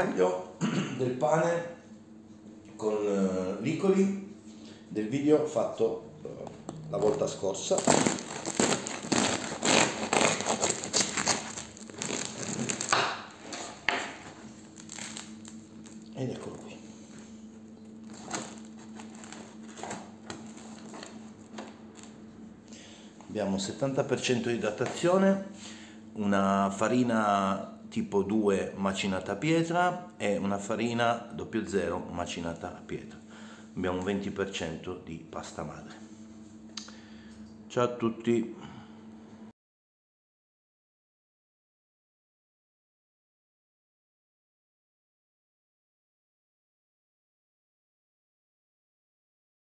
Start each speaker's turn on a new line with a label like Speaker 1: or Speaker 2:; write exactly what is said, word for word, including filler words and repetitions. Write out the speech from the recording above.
Speaker 1: taglio del pane con uh, l'icoli del video fatto uh, la volta scorsa. Ed eccolo qui. Abbiamo settanta per cento di idratazione, una farina tipo due macinata a pietra e una farina zero zero macinata a pietra. Abbiamo un venti per cento di pasta madre. Ciao a tutti.